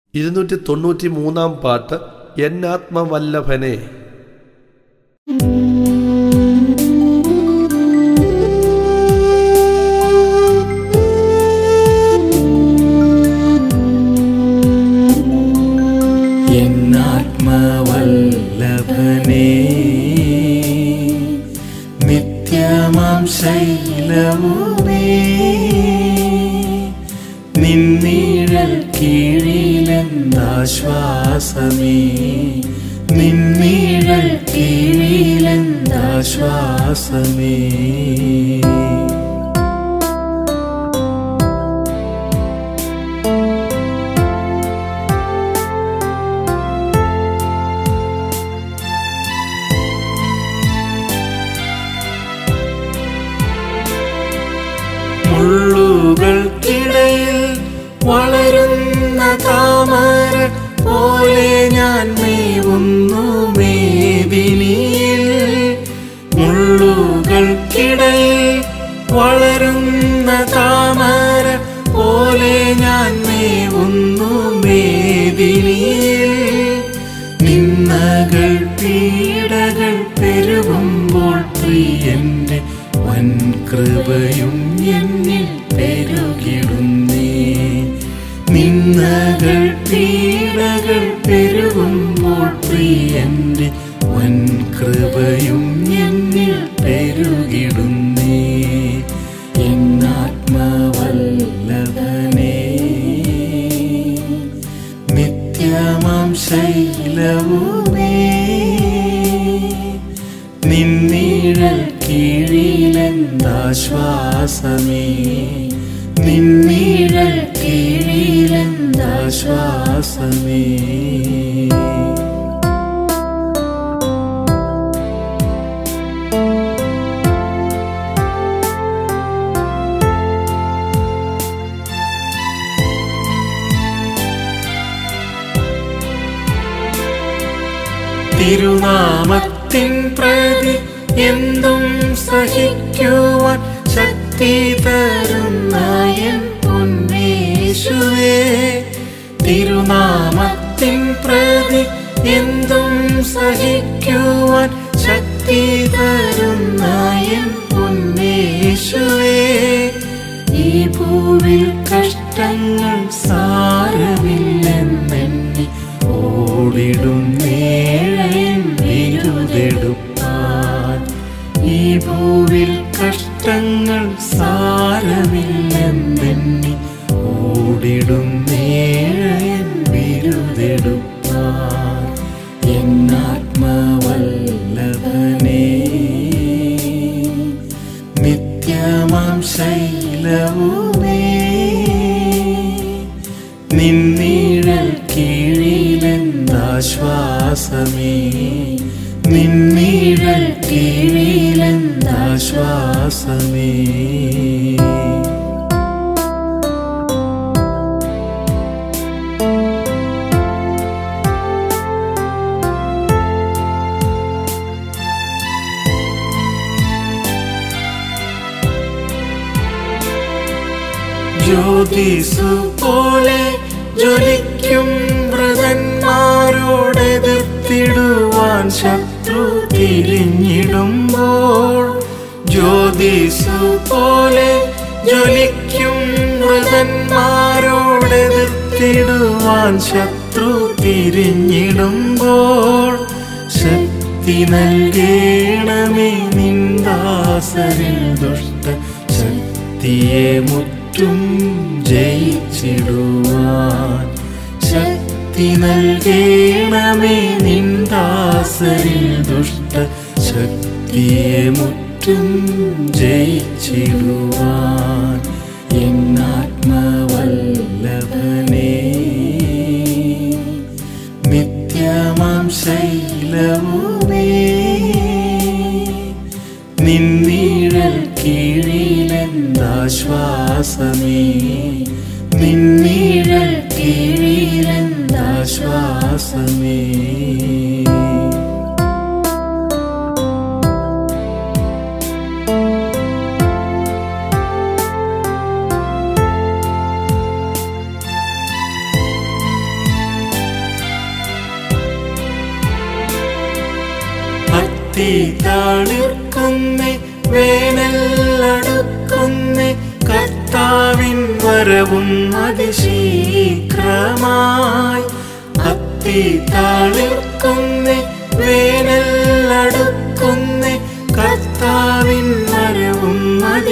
293 പാട്ട് എന്നാത്മവല്ലഭനെ. എന്നാത്മവല്ലഭനെ നിത്യമാം ശൈലവുമേ, നിന്നിഴൽ കീഴിലെന്താശ്വാസമേ, നിന്നിഴൽ കീഴിലെന്താശ്വാസമേ. മുള്ളുകൾക്കിടയിൽ വളരുന്ന താമര പോലെ ഞാൻ മേവുന്നു മേദിനിയിൽ. മുള്ളുകൾക്കിടയിൽ വളരുന്ന താമര പോലെ ഞാൻ മേവുന്നു മേദിനിയിൽ. നിന്ദകൾ പീഡകൾ പെരുകുമ്പോൾ പ്രിയന്റെ വൻകൃപയും എന്നിൽ പെരുകിടുന്നേ. നിന്ദകൾ പീഡകൾ പെരുകുമ്പോൾ പ്രിയന്റെ വൻകൃപയും എന്നിൽ പെരുകിടുന്നേ. എന്നാത്മവല്ലഭനെ നിത്യമാം ശൈലവുമേ, നിന്നിഴൽ കീഴിലെന്താശ്വാസമേ, നിന്നിഴൽ കീഴിലെന്താശ്വാസമേ. തിരുനാമത്തിൻ പ്രതി എന്തും സഹിക്കുവാൻ ശക്തി തരുന്ന എൻ പൊന്നേശുവേ. തിരുനാമത്തിൻ പ്രതി എന്തും സഹിക്കുവാൻ ശക്തി തരുന്ന എൻ പൊന്നേശുവേ. ഈ ഭൂവിൽ കഷ്ടങ്ങൾ സാരമില്ലെന്നെണ്ണി ഓടിടും നേഴൻ വിരുതെടുപ്പാൻ. ഈ ഭൂവിൽ കഷ്ടങ്ങൾ സാരമില്ലെന്നെണ്ണി ഓടിടും നേഴൻ വിരുതെടുപ്പാൻ. എന്നാത്മവല്ലഭനെ നിത്യമാം ശൈലവുമേ, നിന്നിഴൽ കീഴിലെന്താശ്വാസമേ, നിന്നിഴൽ കീഴിലെന്താശ്വാസമേ. ജ്യോതിസു പോലെ ജ്വലിക്കും വ്രതന്മാരോടെതിർത്തിടുവാൻ ശത്രു തിരിഞ്ഞിടുമ്പോൾ. ജ്യോതിസു പോലെ ജ്വലിക്കും വ്രതന്മാരോടെതിർത്തിടുവാൻ ശത്രു തിരിഞ്ഞിടുമ്പോൾ. ശക്തി നൽകേണമേ നിന്ദാസരിൽ ദുഷ്ട ശക്തിയെ മുറ്റും ജയിച്ചിടുവാൻ. ശക്തി നൽകേണമേ നിന്ദാസരിൽ ദുഷ്ട ശക്തിയെ മുറ്റും ജയിച്ചിടുവാൻ. എന്നാത്മവല്ലഭനെ നിത്യമാം ശൈലവുമേ, നിന്നിഴൽ കീഴിലെന്താശ്വാസമേ, നിന്നിഴൽ കീഴിലെന്താശ്വാസമേ. അത്തി തളിർക്കുന്നേ വേനലടുക്കുന്നേ കർത്താവിൻ വരവും അതിശീഘ്രമായി അത്തി തളിർക്കുന്നേ വേനലടുക്കുന്നേ കർത്താവിൻ വരവും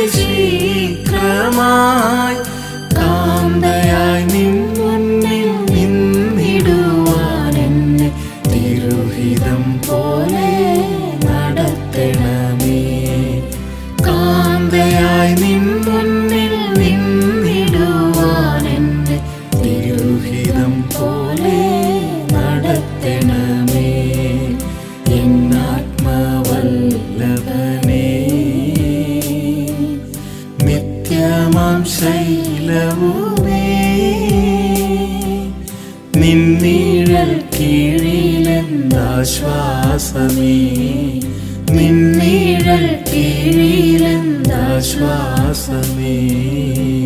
അതിശീഘ്രമായി കാന്തയായി നിൻ മുന്നിൽ നിന്നിടുവാൻ എന്നെ തിരുഹിതം പോലെ നടത്തണമേ കാന്തയായി നിൻ മുന്നിൽ നിന്നിടുവാൻ എന്നെ തിരുഹിതം പോലെ നടത്തണമേ എന്നാത്മവല്ലഭനേ നിത്യമാം ശൈലവുമേ നിന്നീഴൽ കീഴിലെന്താശ്വാസമേ നിന്നീഴൽ കീഴിലെന്താശ്വാസമേ